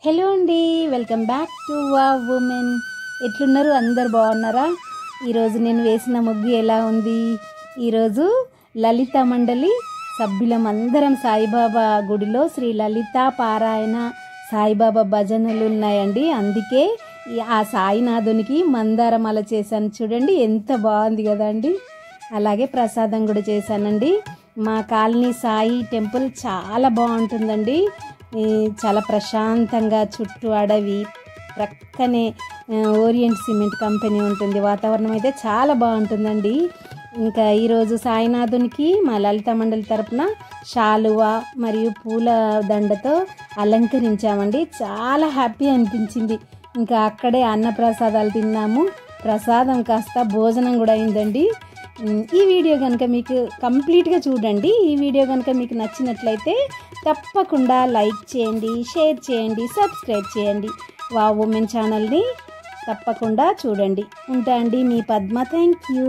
Hello అండి, welcome back to wow women. ఎట్లున్నారు? అందరు బాగున్నారా? ఈరోజు నేను వేసిన ముగ్గు ఎలా ఉంది? ఈరోజు లలిత మండలి సభ్యులం అందరం సాయిబాబా గుడిలో శ్రీ లలిత పారాయణ సాయిబాబా భజనలు ఉన్నాయండి. అందుకే ఆ సాయినాథునికి మందారమాల చేశాను. చూడండి ఎంత బాగుంది కదా అండి. అలాగే ప్రసాదం కూడా చేశానండి. మా కాలనీ సాయి టెంపుల్ చాలా బాగుంటుందండి. చాలా ప్రశాంతంగా, చుట్టూ అడవి, ప్రక్కనే ఓరియంట్ సిమెంట్ కంపెనీ ఉంటుంది. వాతావరణం అయితే చాలా బాగుంటుందండి. ఇంకా ఈరోజు సాయినాథునికి మా లలిత మండలి తరపున శాలువా మరియు పూల దండతో అలంకరించామండి. చాలా హ్యాపీ అనిపించింది. ఇంకా అక్కడే అన్నప్రసాదాలు తిన్నాము. ప్రసాదం కాస్త భోజనం కూడా అయిందండి. ఈ వీడియో కనుక మీకు కంప్లీట్గా చూడండి. ఈ వీడియో కనుక మీకు నచ్చినట్లయితే తప్పకుండా లైక్ చేయండి, షేర్ చేయండి, సబ్స్క్రైబ్ చేయండి. వావ్ ఉమెన్ ఛానల్ని తప్పకుండా చూడండి. ఉంటా అండి, మీ పద్మ. Thank you.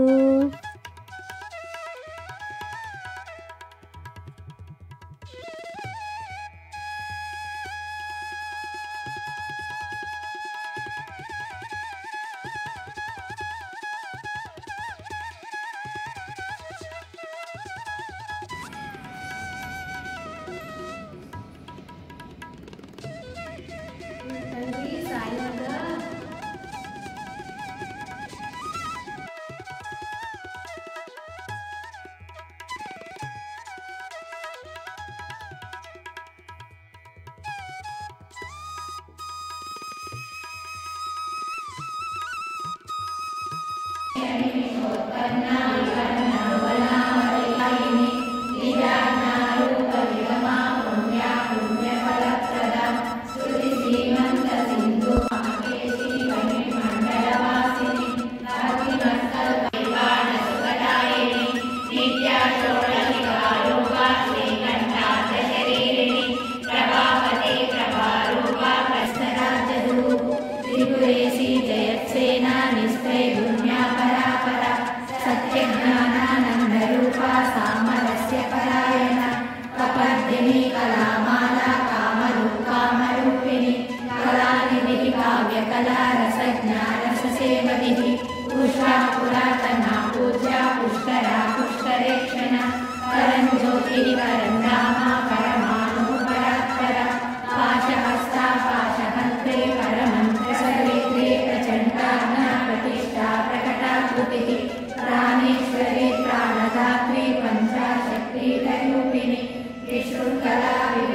ప్రాణేశ్వరి ప్రాణదాత్రి పంచాశక్తి రూపిణి త్రిశూల్ కళా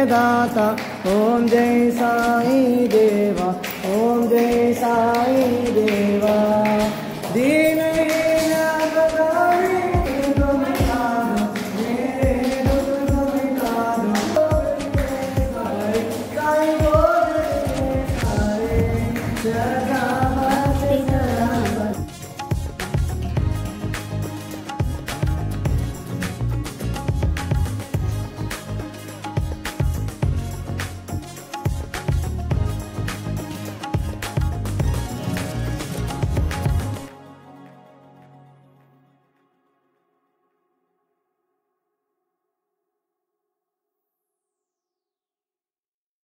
दाता ओम जय साई देवा ओम जय साई देवा दीन Yeah.